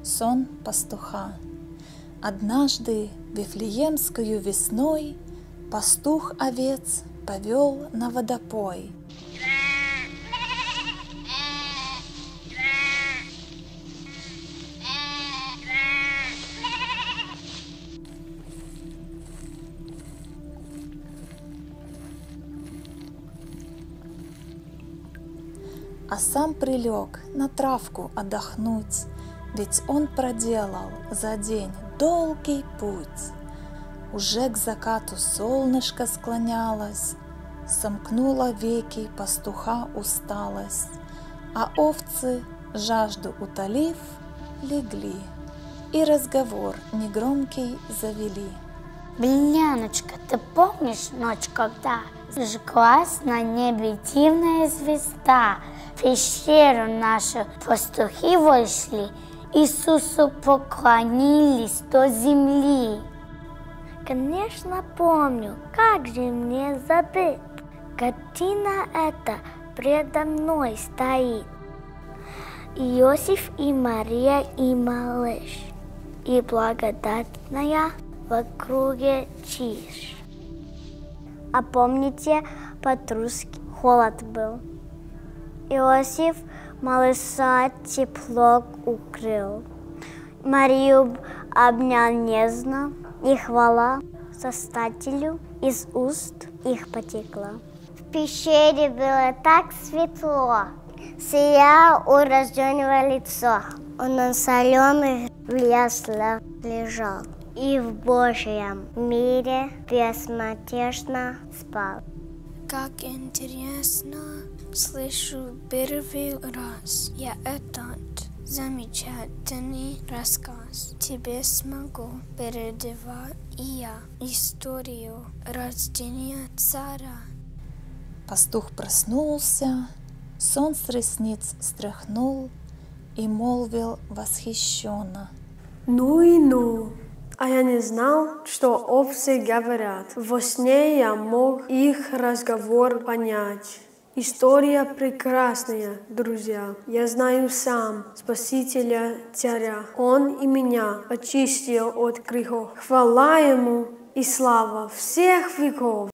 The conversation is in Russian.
Сон пастуха. Однажды вифлеемскую весной пастух овец повел на водопой. А сам прилег на травку отдохнуть, ведь он проделал за день долгий путь. Уже к закату солнышко склонялось, сомкнуло веки пастуха усталость, а овцы, жажду утолив, легли и разговор негромкий завели. Беляночка, ты помнишь ночь, когда зажглась на небе дивная звезда? В пещеру нашу пастухи вошли, Иисусу поклонились до земли. Конечно, помню, как же мне забыть? Картина эта предо мной стоит. Иосиф и Мария и малыш, и благодатная в округе чиж. А помните, по-русски холод был. Иосиф малыша тепло укрыл. Марию обнял нежно, и хвала Создателю из уст их потекла. В пещере было так светло, сияло у рожденного лицо. Он на соленых яслах лежал и в Божьем мире безмятежно спал. Как интересно, слышу первый раз я этот замечательный рассказ. Тебе смогу передавать и я историю рождения царя. Пастух проснулся, сон с ресниц стряхнул и молвил восхищенно: Ну и ну! А я не знал, что овцы говорят. Во сне я мог их разговор понять. История прекрасная, друзья. Я знаю сам Спасителя Царя. Он и меня очистил от грехов. Хвала Ему и слава всех веков.